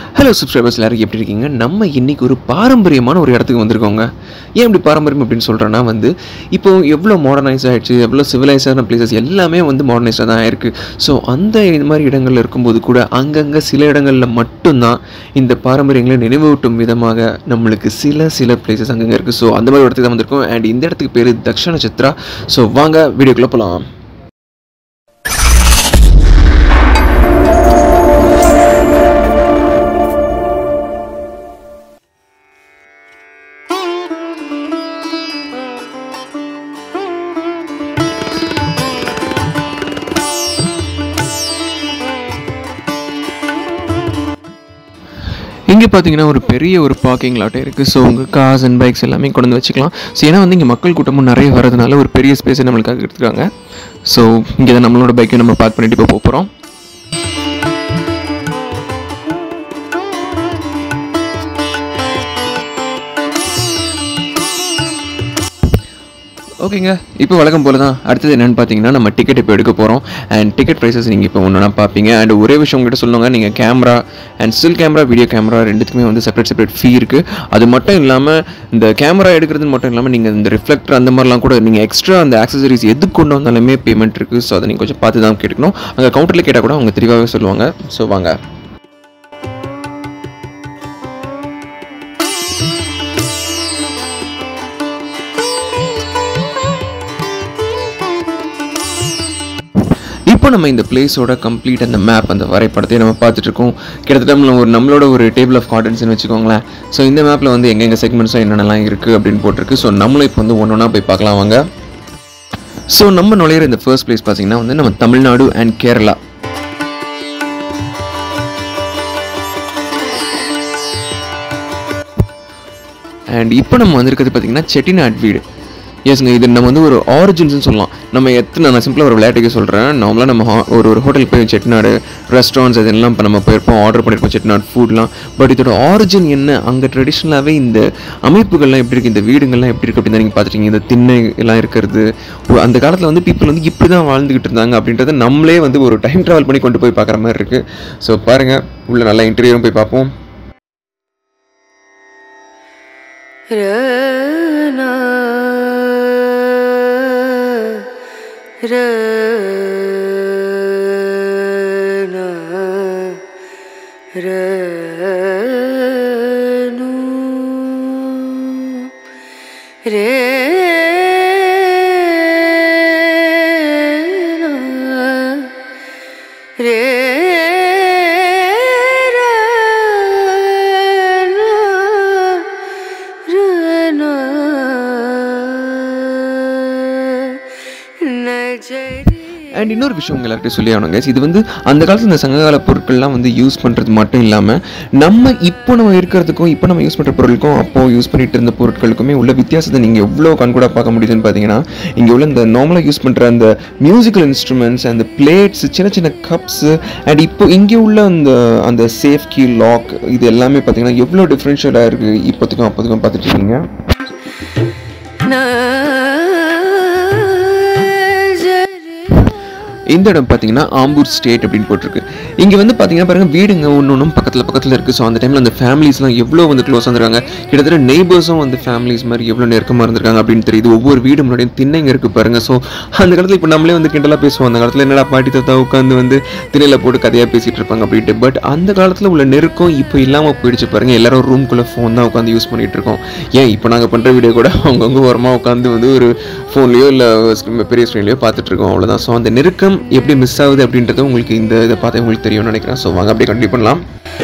Hello subscribers எல்லாரும் எப்படி இருக்கீங்க? நம்ம இன்னைக்கு ஒரு பாரம்பரியமான ஒரு இடத்துக்கு வந்திருக்கோங்க. ஏன் இப்படி பாரம்பரியம் அப்படின்னு சொல்கிறேன்னா இப்போ எவ்வளோ மாடர்னைஸ் ஆகிடுச்சு, எவ்வளோ சிவிலைஸான பிளேசஸ் எல்லாமே மாடர்னைஸாக தான் ஆயிருக்கு. ஸோ இந்த மாதிரி இடங்களில் இருக்கும்போது கூட அங்கங்கே சில இடங்களில் மட்டும்தான் இந்த பாரம்பரியங்களை நினைவூட்டும் விதமாக நம்மளுக்கு சில பிளேசஸ் அங்கங்கே இருக்குது. ஸோ அந்த மாதிரி இடத்துக்கு தான் வந்திருக்கோம். அண்ட் இந்த இடத்துக்கு பேர் தக்ஷிணச்சித்ரா. ஸோ வாங்க வீடியோக்குள்ளே போகலாம். இங்கே பார்த்தீங்கன்னா ஒரு பெரிய ஒரு பார்க்கிங் லாட் இருக்குது. ஸோ உங்கள் கார்ஸ் அண்ட் பைக்ஸ் எல்லாமே கொண்டு வந்து வச்சுக்கலாம். ஸோ ஏன்னா இங்கே மக்கள் கூட்டமும் நிறைய வரதுனால ஒரு பெரிய ஸ்பேஸை நம்மளுக்காக எடுத்துக்காங்க. ஸோ இங்கே தான் நம்மளோட பைக்கை நம்ம பார்க் பண்ணிட்டு இப்போ போகிறோம். ஓகேங்க, இப்போ வழக்கம் போல தான். அடுத்தது என்னென்னு பார்த்தீங்கன்னா நம்ம டிக்கெட் இப்போ எடுக்க போகிறோம். அண்ட் டிக்கெட் ப்ரைஸஸ் நீங்கள் இப்போ ஒன்றுனா பார்ப்பீங்க. அண்ட் ஒரே விஷயம் உங்கள்கிட்ட சொல்லுவாங்க, நீங்கள் camera and still camera, video camera ரெண்டுத்துக்குமே செப்பரேட் ஃபீ இருக்குது. அது மட்டும் இல்லாமல் இந்த கேமரா எடுக்கிறது மட்டும் இல்லாமல் நீங்கள் இந்த ரிஃப்ளெக்டர் அந்த மாதிரிலாம் கூட நீங்கள் எக்ஸ்ட்ரா அந்த ஆக்சசரிஸ் எது கொண்டு வந்தாலுமே பேமெண்ட் இருக்குது. ஸோ அதை நீங்கள் கொஞ்சம் பார்த்து தான் கேட்கணும். அங்கே கவுண்டரில் கேட்டால் கூட அவங்க தெளிவாகவே சொல்லுவாங்க. ஸோ வாங்க. இப்போ நம்ம இந்த பிளேஸோட கம்ப்ளீட் அந்த மேப், அந்த வரைபடத்தை நம்ம பார்த்துட்ருக்கோம். கிட்டத்தட்ட நம்மளோட ஒரு டேபிள் ஆஃப் கார்டன்ஸ்னு வச்சுக்கோங்களேன். ஸோ இந்த மேப்பில் எங்கெங்கே செக்மெண்ட்ஸாக என்னென்னலாம் இருக்குது அப்படின்னு போட்டிருக்கு. ஸோ நம்மளும் இப்போ ஒன்றா போய் பார்க்கலாம் வாங்க. ஸோ நம்ம நுழையிற இந்த ஃபர்ஸ்ட் பிளேஸ் பார்த்தீங்கன்னா நம்ம தமிழ்நாடு அண்ட் கேரளா. அண்ட் இப்போ நம்ம வந்திருக்கிறது பார்த்தீங்கன்னா செட்டிநாடு வீடு. எஸ்ங்க, இது நம்ம ஒரு ஆரிஜின்ஸ்னு சொல்லலாம். நம்ம நான் சிம்பிளாக ஒரு விளையாட்டுக்கு சொல்கிறேன். நார்மலாக நம்ம ஒரு ஹோட்டலுக்கு போய் செட்டிநாடு ரெஸ்டாரண்ட்ஸ் அதெல்லாம் இப்போ நம்ம போயிருப்போம், ஆர்டர் பண்ணியிருப்போம் செட்டிநாடு ஃபுட்லாம். பட் இதோட ஆரிஜின் என்ன, அங்கே ட்ரெடிஷ்னலாகவே இந்த அமைப்புகள்லாம் எப்படி இருக்குது, இந்த வீடுங்கள்லாம் எப்படி இருக்குது அப்படின்னு நீங்கள் பார்த்துட்டீங்க. இந்த திண்ணை எல்லாம் இருக்கிறது, அந்த காலத்தில் பீப்புள் இப்படி தான் வாழ்ந்துக்கிட்டு இருந்தாங்க அப்படின்றத நம்மளே ஒரு டைம் ட்ராவல் பண்ணி கொண்டு போய் பார்க்குற மாதிரி இருக்குது. ஸோ பாருங்கள், உள்ள நல்லா இன்டீரியரும் போய் பார்ப்போம். அண்ட் இன்னொரு விஷயம் உங்கள் எல்லார்கிட்ட சொல்லி ஆகணுங்க. இது அந்த காலத்தில் இந்த சங்ககால பொருட்கள்லாம் யூஸ் பண்ணுறது மட்டும் இல்லாமல் நம்ம இருக்கிறதுக்கும் இப்போ நம்ம யூஸ் பண்ணுற பொருளுக்கும் அப்போது யூஸ் பண்ணிட்டு இருந்த பொருட்களுக்குமே உள்ள வித்தியாசத்தை நீங்கள் எவ்வளோ கண்கூட பார்க்க முடியுதுன்னு பார்த்தீங்கன்னா, இங்கே உள்ள இந்த நார்மலாக யூஸ் பண்ணுற அந்த மியூசிக்கல் இன்ஸ்ட்ருமெண்ட்ஸ், அந்த பிளேட்ஸ், சின்ன கப்ஸு, அண்ட் இப்போ இங்கே உள்ள அந்த சேஃப் கீ லாக், இது எல்லாமே பார்த்தீங்கன்னா எவ்வளோ டிஃப்ரென்ஷியலாக இருக்குது இப்போத்துக்கும் அப்போதுக்கும் பார்த்துட்டு இருக்கீங்க. இந்த இடம் பார்த்தீங்கன்னா ஆம்பூர் ஸ்டேட் அப்படின்னு போட்டிருக்கு. இங்கே பார்த்தீங்கன்னா பாருங்கள், வீடுங்க ஒன்றும் பக்கத்தில் இருக்குது. ஸோ அந்த டைமில் அந்த ஃபேமிலிஸ்லாம் எவ்வளோ க்ளோஸ் வந்துருக்காங்க. கிட்டத்தட்ட நெய்பர்ஸும் ஃபேமிலிஸ் மாதிரி எவ்வளோ நெருக்கமாக இருந்திருக்காங்க அப்படின்னு தெரியுது. ஒவ்வொரு வீடு முன்னாடியும் திண்ணைங்க இருக்குது பாருங்கள். ஸோ அந்த காலத்தில் இப்போ நம்மளே கிண்டலாக பேசுவோம், அந்த காலத்தில் என்னடா பாட்டி தாத்தா உட்காந்து திண்ணையில் போட்டு கதையாக பேசிகிட்டு இருப்பாங்க அப்படின்ட்டு. பட் அந்த காலத்தில் உள்ள நெருக்கம் இப்போ இல்லாமல் போயிடுச்சு பாருங்கள். எல்லாரும் ரூம்குள்ளே ஃபோன் தான் உட்காந்து யூஸ் பண்ணிகிட்டு இருக்கோம். ஏன் இப்போ நாங்கள் பண்ணுற வீடியோ கூட அவங்கவுங்க ஓரமாக உட்காந்து ஒரு ஃபோன்லேயோ இல்லை பெரிய ஸ்க்ரீன்லேயோ பார்த்துட்ருக்கோம், அவ்வளோதான். ஸோ அந்த நெருக்கம் எப்படி மிஸ் ஆகுது அப்படின்றது உங்களுக்கு இதை பார்த்து உங்களுக்கு தெரியும்னு நினைக்கிறேன். ஸோ வாங்க அப்படியே கண்டினியூ பண்ணலாம்.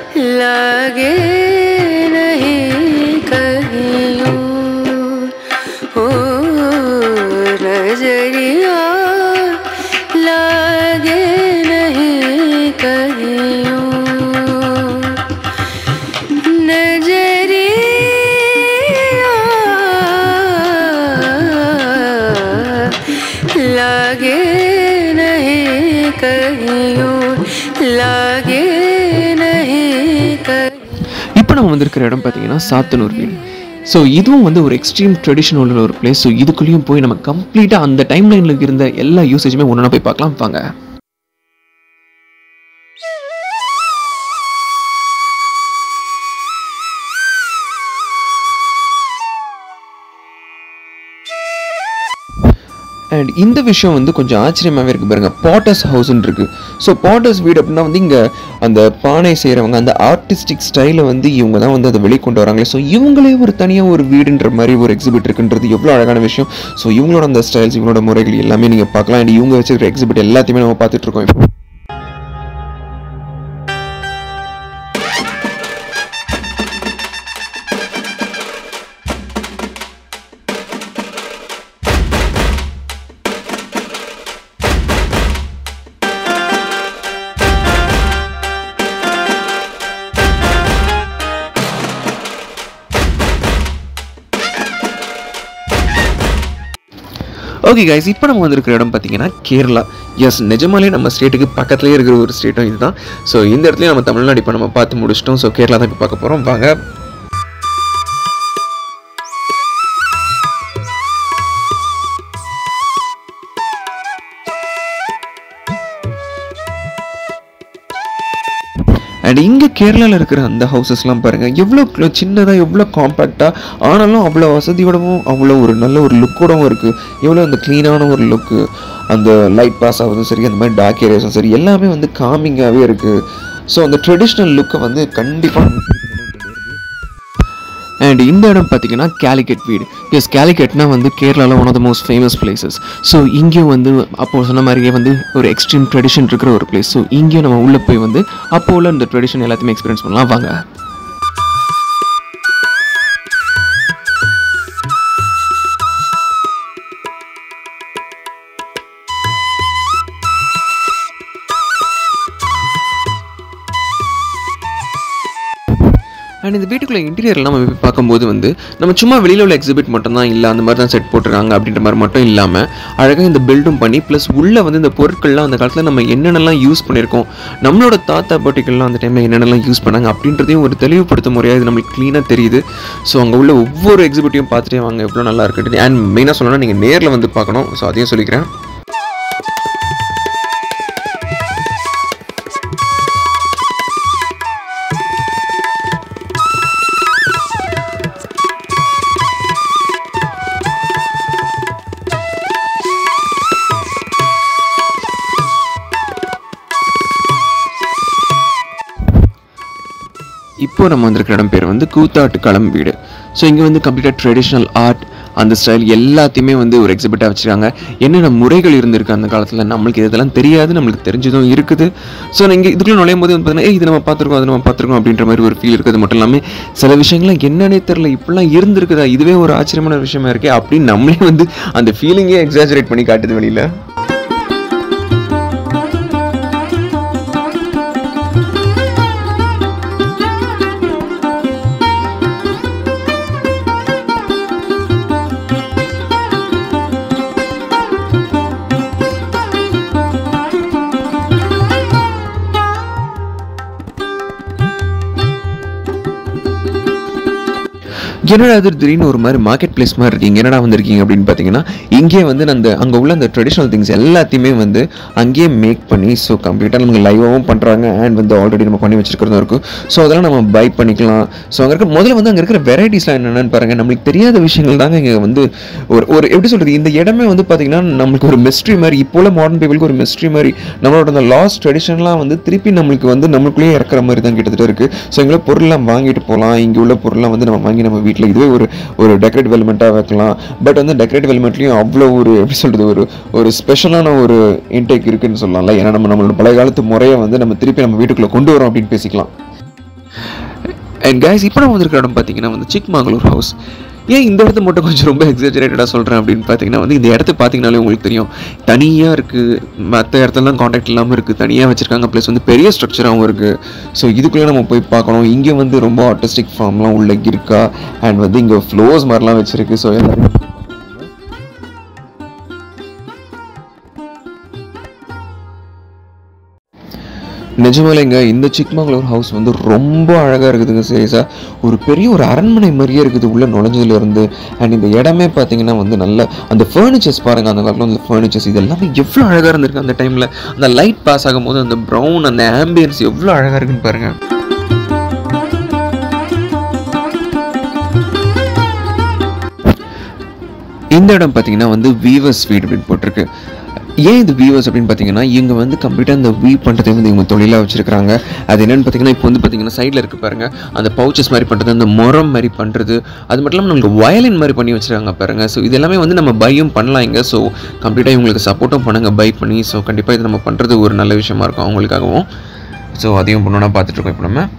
இப்போ நம்ம வந்திருக்கிற இடம் பார்த்தீங்கன்னா சாத்தனூர் வீடு. ஸோ இதுவும் ஒரு எக்ஸ்ட்ரீம் ட்ரெடிஷன் உள்ள ஒரு பிளேஸ். ஸோ இதுக்குள்ளேயும் போய் நம்ம கம்ப்ளீட்டாக அந்த டைம் லைனில் இருந்த எல்லா யூசேஜுமே ஒன்றா போய் பார்க்கலாம் வாங்க. அண்ட் இந்த விஷயம் வந்து கொஞ்சம் ஆச்சரியமாகவே இருக்குது பாருங்கள். பாட்டர்ஸ் ஹவுஸ்ன்னு இருக்குது. ஸோ பாட்டர்ஸ் வீடு அப்படின்னா வந்து இங்கே அந்த பானை செய்கிறவங்க அந்த ஆர்டிஸ்டிக் ஸ்டைலை வந்து இவங்க தான் வந்து அதை வெளிக்கொண்டு வராங்களே. ஸோ இவங்களே ஒரு தனியாக ஒரு வீடுன்ற மாதிரி ஒரு எக்ஸிபிட் இருக்குன்றது எவ்வளோ அழகான விஷயம். ஸோ இவங்களோட அந்த ஸ்டைல்ஸ், இவங்களோட முறைகள் எல்லாமே நீங்கள் பார்க்கலாம். அண்ட் இவங்க வச்சுருக்கிற எக்ஸிபிட் எல்லாத்தையுமே நம்ம பார்த்துட்ருக்கோம் இப்போ. ஓகே கைஸ், இப்போ நம்ம வந்திருக்கிற இடம் பார்த்தீங்கன்னா கேரளா. எஸ், நிஜமாலே நம்ம ஸ்டேட்டுக்கு பக்கத்துலேயே இருக்கிற ஒரு ஸ்டேட்டும் இதுதான். ஸோ இந்த இடத்துலையும் நம்ம தமிழ்நாடு இப்போ நம்ம பார்த்து முடிச்சிட்டோம். ஸோ கேரளா தான் இப்போ பார்க்க போகிறோம். வாங்க. அண்ட் இங்கே கேரளாவில் இருக்கிற அந்த ஹவுசஸ்லாம் பாருங்கள், எவ்வளோ சின்னதாக, எவ்வளோ காம்பேக்டாக, ஆனாலும் அவ்வளோ வசதியோடவும் அவ்வளோ ஒரு நல்ல ஒரு லுக்கோடவும் இருக்குது. எவ்வளோ அந்த க்ளீனான ஒரு லுக்கு, அந்த லைட் பாஸ் ஆகுதும் சரி, அந்த மாதிரி டார்க் ஏரியாஸும் சரி, எல்லாமே வந்து காமிங்காகவே இருக்குது. ஸோ அந்த ட்ரெடிஷ்னல் லுக்கை வந்து கண்டிப்பாக. அண்ட் இந்த இடம் பார்த்தீங்கன்னா கேலிக்கட் வீடு. எஸ், கேலிக்கட்னா வந்து கேரளாவில் one of the most famous places. So இங்கேயும் வந்து அப்போ சொன்ன மாதிரியே வந்து ஒரு எக்ஸ்ட்ரீம் ட்ரெடிஷன் இருக்கிற ஒரு பிளேஸ். ஸோ இங்கேயும் நம்ம உள்ளே போய் வந்து அப்போ உள்ள இந்த ட்ரெடிஷன் எல்லாத்தையுமே எக்ஸ்பீரியன்ஸ் பண்ணலாம். வாங்க. அண்ட் இந்த வீட்டுக்குள்ளே இன்டீரியர்லாம் நம்ம போய் பார்க்கும்போது வந்து நம்ம சும்மா வெளியில் உள்ள எக்ஸிபிட் மட்டும் தான் இல்லை, அந்த மாதிரி தான் செட் போட்டுருக்காங்க அப்படின்ற மாதிரி மட்டும் இல்லாமல் அழகாக இந்த பில்டும் பண்ணி ப்ளஸ் உள்ளே வந்து இந்த பொருட்கள்லாம் அந்த காலத்தில் நம்ம என்னென்னலாம் யூஸ் பண்ணியிருக்கோம், நம்மளோட தாத்தா பாட்டிகள்லாம் அந்த டைமில் என்னென்னலாம் யூஸ் பண்ணாங்க அப்படின்றதையும் ஒரு தெளிவுபடுத்த முறையாக இது நம்மளுக்கு க்ளீனாக தெரியுது. ஸோ அங்கே உள்ள ஒவ்வொரு எக்ஸிபிட்டையும் பார்த்துட்டே வாங்க, எவ்வளோ நல்லா இருக்குது. அண்ட் மெயினாக சொல்லணும்னா நீங்கள் நேரில் வந்து பார்க்கணும். ஸோ அதையும் சொல்லிக்கிறேன். இப்போ நம்ம வந்திருக்கிற இடம் பேர் வந்து கூத்தாட்டு களம் வீடு. ஸோ இங்கே வந்து கம்ப்ளீட்டாக ட்ரெடிஷ்னல் ஆர்ட், அந்த ஸ்டைல் எல்லாத்தையுமே வந்து ஒரு எக்ஸிபிட்டாக வச்சுருக்காங்க. என்னென்ன முறைகள் இருந்திருக்கு அந்த காலத்தில், நம்மளுக்கு இதெல்லாம் தெரியாது, நம்மளுக்கு தெரிஞ்சதும் இருக்குது. ஸோ நீங்கள் இதுக்குள்ளே நுழையும் போது வந்து பார்த்தீங்கன்னா இது நம்ம பார்த்துருக்கோம், அது நம்ம பார்த்துருக்கோம் அப்படின்ற மாதிரி ஒரு ஃபீல் இருக்குது. மட்டும் இல்லாமல் சில விஷயங்கள்லாம் என்னன்னே தெரில, இப்படிலாம் இருந்திருக்குதா, இதுவே ஒரு ஆச்சரியமான விஷயமா இருக்கே அப்படின்னு நம்மளே வந்து அந்த ஃபீலிங்கே எக்ஸாஜரேட் பண்ணி காட்டுது வெளியில். என்னடா அது திடீர்னு ஒரு மாதிரி மார்க்கெட் பிளேஸ் மாதிரி இருக்கீங்க, என்னடா வந்திருக்கீங்க அப்படின்னு பார்த்தீங்கன்னா, இங்கே வந்து அங்கே உள்ள அந்த ட்ரெடிஷ்னல் திங்ஸ் எல்லாத்தையுமே வந்து அங்கேயே மேக் பண்ணி ஸோ கம்ப்ளீட்டாக நமக்கு லைவாகவும் பண்ணுறாங்க. அண்ட் வந்து ஆல்ரெடி நம்ம பண்ணி வச்சுருக்கிறதும் இருக்கும். ஸோ அதெல்லாம் நம்ம பை பண்ணிக்கலாம். ஸோ அங்கே இருக்க முதல்ல வந்து அங்கே இருக்கிற வெரைட்டிஸ்லாம் என்னென்னு பாருங்கள். நம்மளுக்கு தெரியாத விஷயங்கள் தாங்க இங்கே வந்து ஒரு எப்படி சொல்கிறது, இந்த இடமே வந்து பார்த்திங்கன்னா நம்மளுக்கு ஒரு மிஸ்ட்ரி மாதிரி, இப்போ உள்ள மாடர்ன் பீப்புளுக்கு ஒரு மிஸ்ட்ரி மாதிரி, நம்மளோட அந்த லாஸ்ட் ட்ரெடிஷன்லாம் வந்து திருப்பி நம்மளுக்கு வந்து நம்மளுக்குள்ளேயே இறக்குற மாதிரி தான் கிட்டத்தட்ட இருக்குது. ஸோ எங்களை பொருள்லாம் வாங்கிட்டு போகலாம். இங்கே உள்ள பொருள்லாம் வந்து நம்ம வாங்கி நம்ம வீட்டில் இதுவே ஒரு டெக்கரேட்டிவ் எலிமெண்ட்டாக வைக்கலாம். பட் வந்து டெக்கரேட்டிவ் எலிமெண்ட்லையும் அவ்வளோ ஒரு எப்படி சொல்கிறது, ஒரு ஸ்பெஷலான ஒரு இன்டேக் இருக்குன்னு சொல்லலாம்ல. ஏன்னா நம்மளோட பழைய காலத்து முறையை வந்து நம்ம திருப்பி நம்ம வீட்டுக்குள்ளே கொண்டு வரோம் அப்படின்னு பேசிக்கலாம். அண்ட் கைஸ், இப்போ நம்ம வந்திருக்கிற இடம் பார்த்தீங்கன்னா வந்து சிக்மங்களூர் ஹவுஸ். ஏன் இந்த இடத்த மட்டும் கொஞ்சம் ரொம்ப எக்ஸாஜரேட்டடாக சொல்கிறேன் அப்படின்னு பார்த்தீங்கன்னா வந்து இந்த இடத்த பார்த்தீங்கனாலே உங்களுக்கு தெரியும், தனியாக இருக்குது, மற்ற இடத்துலலாம் காண்டாக்ட் இல்லாமல் இருக்குது, தனியாக வச்சுருக்காங்க. ப்ளஸ் வந்து பெரிய ஸ்ட்ரக்சராகவும் இருக்குது. ஸோ இதுக்குள்ளே நம்ம போய் பார்க்கணும். இங்கே வந்து ரொம்ப ஆர்டிஸ்டிக் ஃபார்ம்லாம் உள்ள இருக்கா. அண்ட் வந்து இங்கே ஃப்ளோர்ஸ் மாதிரிலாம் வச்சுருக்கு. ஸோ எல்லாரும் நிஜமாலேங்க இந்த சிக்மங்களூர் ஹவுஸ் வந்து ரொம்ப அழகாக இருக்குதுங்க. சீரியஸாக ஒரு பெரிய ஒரு அரண்மனை மாதிரியே இருக்குது உள்ளே நுழைஞ்சதுலேருந்து. அண்ட் இந்த இடமே பார்த்தீங்கன்னா வந்து நல்ல அந்த ஃபர்னிச்சர்ஸ் பாருங்கள், அந்த காலத்தில் அந்த ஃபர்னிச்சர்ஸ் இது எல்லாமே எவ்வளோ அழகாக இருந்திருக்கு. அந்த டைமில் அந்த லைட் பாஸ் ஆகும்போது அந்த ப்ரௌன் அந்த ஆம்பியன்ஸ் எவ்வளோ அழகாக இருக்குன்னு பாருங்கள். இந்த இடம் பார்த்தீங்கன்னா வந்து வீவர்ஸ் வீடு அப்படின்னு போட்டிருக்கு. ஏன் இது வீவர்ஸ் அப்படின்னு பார்த்தீங்கன்னா இவங்க வந்து கம்ப்ளீட்டாக அந்த வீவ் பண்ணுறதை வந்து இவங்க தொழிலாக வச்சுருக்காங்க. அது என்னென்னு பார்த்தீங்கன்னா இப்போ வந்து பார்த்தீங்கன்னா சைடில் இருக்குது பாருங்கள், அந்த பவுச்சஸ் மாதிரி பண்ணுறது, அந்த முறம் மாதிரி பண்ணுறது, அது மட்டும் இல்லாமல் நமக்கு வயலின் மாதிரி பண்ணி வச்சுருக்காங்க பாருங்கள். ஸோ இது எல்லாமே வந்து நம்ம பையும் பண்ணலாம் இங்கே. ஸோ கம்ப்ளீட்டாக இவங்களுக்கு சப்போர்ட்டும் பண்ணுங்க பை பண்ணி. ஸோ கண்டிப்பாக இது நம்ம பண்ணுறது ஒரு நல்ல விஷயமா இருக்கும் அவங்களுக்காகவும். ஸோ அதையும் பண்ணணும்னா பார்த்துட்ருக்கோம் இப்போ நம்ம.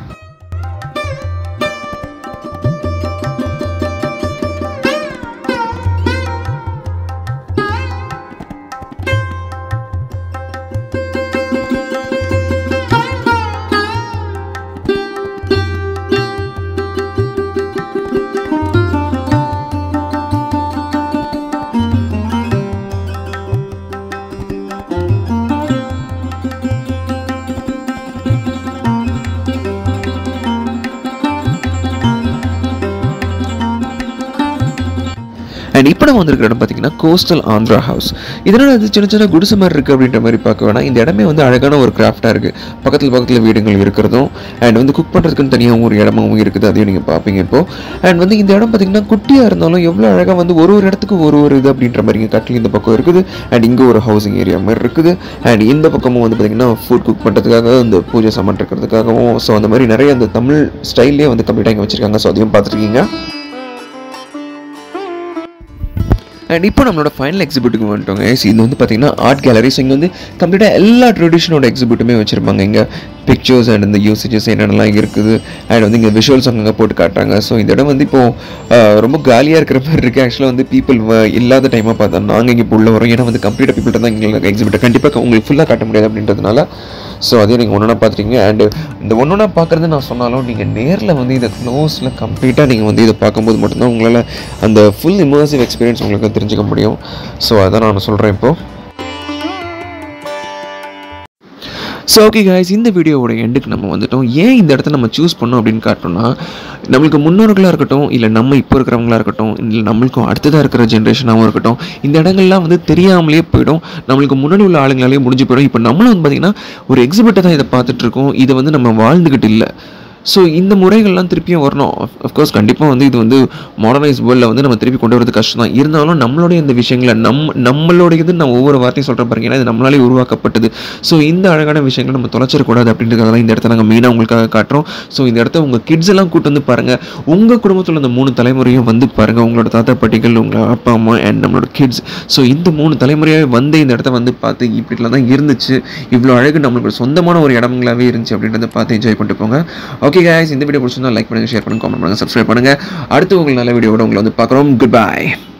அண்ட் இப்போ நம்ம வந்திருக்கிற இடம் பார்த்தீங்கன்னா கோஸ்டல் ஆந்திரா ஹவுஸ். இதனால் அது சின்ன சின்ன குடிசை மாதிரி இருக்குது அப்படின்ற மாதிரி பார்க்க வேணாம். இந்த இடமே வந்து அழகான ஒரு கிராஃப்டாக இருக்குது. பக்கத்தில் வீடுகள் இருக்கிறதும் அண்ட் வந்து குக் பண்ணுறதுக்குன்னு தனியாகவும் ஒரு இடமாகவும் இருக்குது. அதையும் நீங்கள் பார்ப்பீங்க இப்போது. அண்ட் வந்து இந்த இடம் பார்த்தீங்கன்னா குட்டியாக இருந்தாலும் எவ்வளோ அழகாக வந்து ஒரு இடத்துக்கு ஒரு இது அப்படின்ற மாதிரி இங்கே கட்டில் இந்த பக்கம் இருக்குது. அண்ட் இங்கே ஒரு ஹவுசிங் ஏரியா மாதிரி இருக்குது. அண்ட் இந்த பக்கமும் வந்து பார்த்திங்கன்னா ஃபுட் குக் பண்ணுறதுக்காக இந்த பூஜை சாமான் இருக்கிறதுக்காகவும் ஸோ அந்த மாதிரி நிறைய அந்த தமிழ் ஸ்டைல்லே வந்து கம்ப்ளீட்டாக இங்கே வச்சுருக்காங்க. ஸோ அதையும் பார்த்துருக்கீங்க. அண்ட் இப்போ நம்மளோட ஃபைனல் எக்ஸிபிட்டுக்கு வந்துட்டோங்க. இது வந்து பார்த்தீங்கன்னா ஆர்ட் கேலரி. ஸோ இங்கே வந்து கம்ப்ளீட்டாக எல்லா ட்ரெடிஷனோட எக்ஸிபிட்டுமே வச்சுருப்பாங்க. இங்கே பிக்சர்ஸ் அண்ட் இந்த யூசேஜஸ் என்னென்னலாம் இருக்குது அண்ட் வந்து இங்கே விஷுவல்ஸ் அங்கே போட்டு காட்டுறாங்க. ஸோ இந்த இடம் வந்து இப்போது ரொம்ப காலியாக இருக்கிற மாதிரி இருக்குது. ஆக்சுவலாக வந்து பீப்புள் இல்லாத டைமாக பார்த்தா நாங்கள் இங்கே இப்போ உள்ள வரோம். ஏன்னா வந்து கம்ப்ளீட்டாக பீப்புள்கிட்ட தான் எங்களுக்கு எக்ஸிபிட்டை கண்டிப்பாக உங்களுக்கு ஃபுல்லாக காட்ட முடியாது அப்படின்றதுனால. ஸோ அதையும் நீங்கள் ஒன்றா பார்த்துட்டீங்க. அண்டு இந்த ஒன்றா பார்க்குறது நான் சொன்னாலும் நீங்கள் நேரில் வந்து இதை க்ளோஸில் கம்ப்ளீட்டாக நீங்கள் வந்து இதை பார்க்கும்போது மட்டும்தான் உங்களால் அந்த ஃபுல் இமர்சிவ் எக்ஸ்பீரியன்ஸ் உங்களுக்கு தெரிஞ்சுக்க முடியும். ஸோ அதான் நான் சொல்கிறேன் இப்போது. ஸோ ஓகே கைஸ், இந்த வீடியோவோட எண்டுக்கு நம்ம வந்துட்டோம். ஏன் இந்த இடத்த நம்ம சூஸ் பண்ணோம் அப்படின்னு காட்டோம்னா, நம்மளுக்கு முன்னோர்களாக இருக்கட்டும், இல்லை நம்ம இப்போ இருக்கிறவங்களா இருக்கட்டும், இல்லை நம்மளுக்கும் அடுத்ததாக இருக்கிற ஜென்ரேஷனாகவும் இருக்கட்டும், இந்த இடங்கள்லாம் வந்து தெரியாமலே போயிடும். நம்மளுக்கு முன்னாடி உள்ள ஆளுங்களாலேயே முடிஞ்சு போயிடும். இப்போ நம்மளும் வந்து பார்த்திங்கன்னா ஒரு எக்ஸிபிட்டை தான் இதை பார்த்துட்ருக்கோம். இதை வந்து நம்ம வாழ்ந்துக்கிட்டு இல்லை. ஸோ இந்த முறைகள்லாம் திருப்பியும் வரணும். அஃப்கோர்ஸ் கண்டிப்பாக வந்து இது வந்து மாடர்னைஸ் வேர்ல்டில் வந்து நம்ம திருப்பி கொண்டு வரது கஷ்டம் தான். இருந்தாலும் நம்மளுடைய இந்த விஷயங்களை நம்மளுடையது நான் ஒவ்வொரு வார்த்தையும் சொல்கிறேன் பாருங்க, ஏன்னா இது நம்மளாலே உருவாக்கப்பட்டது. ஸோ இந்த அழகான விஷயங்களை நம்ம தொலைச்சிடக்கூடாது அப்படின்றதுக்காக தான் இந்த இடத்த நாங்கள் மெயினாக உங்களுக்காக காட்டுறோம். ஸோ இந்த இடத்த உங்கள் கிட்ஸ் எல்லாம் கூட்டு வந்து பாருங்கள். உங்கள் குடும்பத்தில் இந்த 3 தலைமுறையும் வந்து பாருங்கள். உங்களோட தாத்தா பாட்டிகள், உங்கள் அப்பா அம்மா அண்ட் நம்மளோட கிட்ஸ். ஸோ இந்த 3 தலைமுறையாகவே வந்து இந்த இடத்த வந்து பார்த்து இப்படிலாம் தான் இருந்துச்சு, இவ்வளோ அழகு நம்மளோட சொந்தமான ஒரு இடங்களாகவே இருந்துச்சு அப்படின்றத பார்த்து என்ஜாய் பண்ணிட்டு போங்க. ஓகே guys, இந்த வீடியோ பிடிச்சிருந்தா லைக் பண்ணுங்க, ஷேர் பண்ணுங்க, கமெண்ட் பண்ணுங்க, சப்ஸ்கிரைப் பண்ணுங்க. அடுத்து உங்களை நல்ல வீடியோவோட உங்களை வந்து பார்க்குறோம். Good by.